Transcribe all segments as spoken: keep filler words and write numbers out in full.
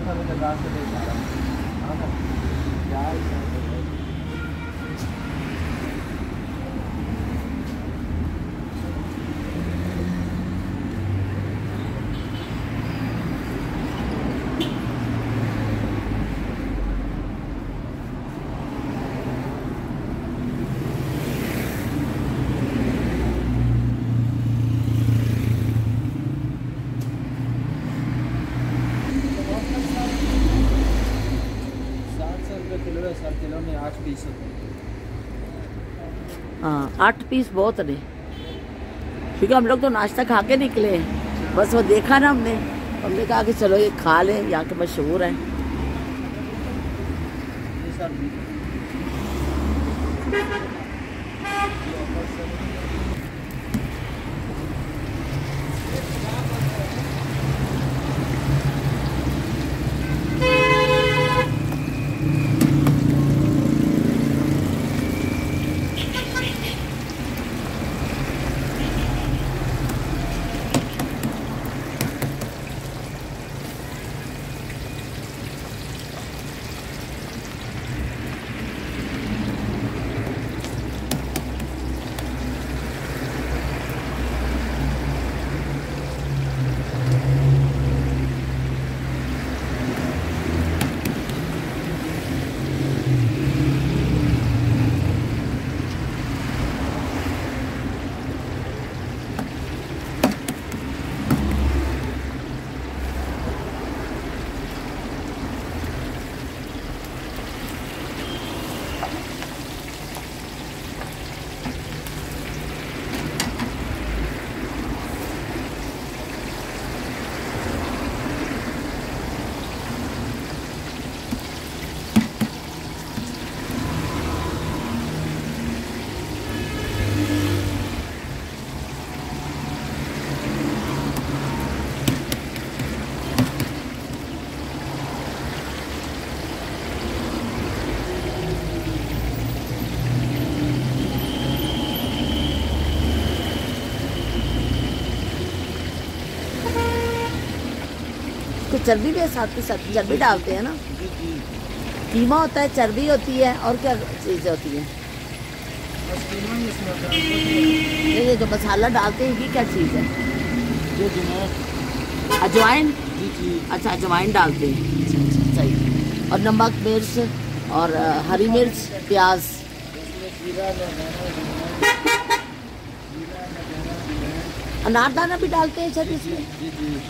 हाँ आठ पीस बहुत नहीं, क्योंकि हम लोग तो नाश्ता खा के निकले, बस वो देखा ना हमने, हमने कहा कि चलो ये खा लें, यहाँ के मशहूर हैं। चर्बी भी साथ के साथ चर्बी डालते हैं ना, कीमा होता है, चर्बी होती है, और क्या चीज़ें होती हैं? ये जो मसाला डालते हैं ये क्या चीज़ है? अजवाइन। अच्छा अजवाइन डालते हैं, सही। और नमक, मिर्च और हरी मिर्च, प्याज। अनारदाना भी डालते हैं शायद इसमें।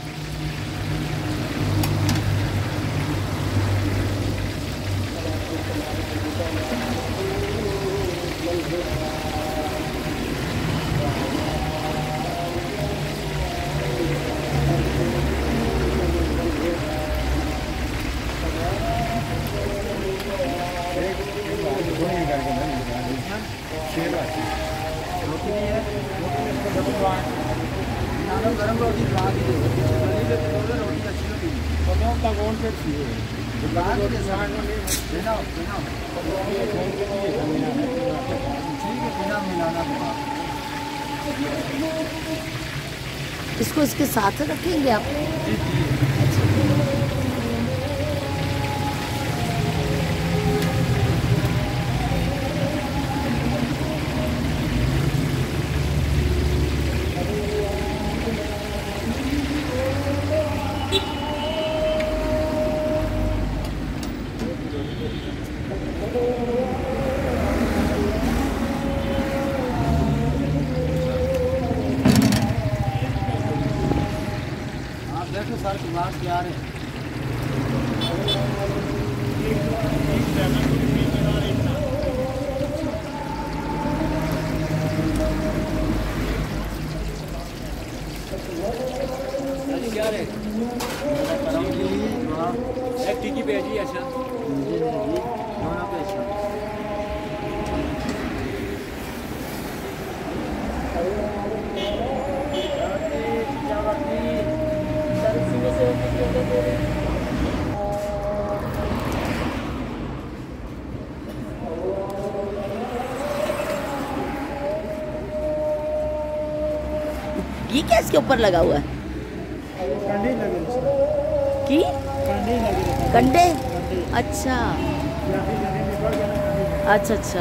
गरम रोटी खा दी रोटी अच्छी होती है कौन से इसको इसके साथ रखेंगे आप? सर क्लास क्या रहे क्या रे एक टिकी भेजी अच्छा ये क्या इसके ऊपर लगा हुआ है? कंडी लगे की कंडे ही लगे कंडे? कंडे अच्छा या फिर जने निकल गया ना अच्छा अच्छा।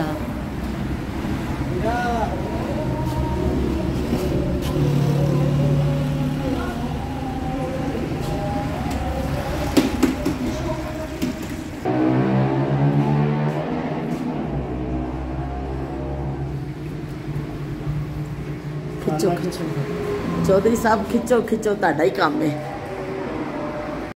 खिचो खिचो चौधरी साहब खिचो खिचो, ਤੁਹਾਡਾ ਹੀ ਕੰਮ है।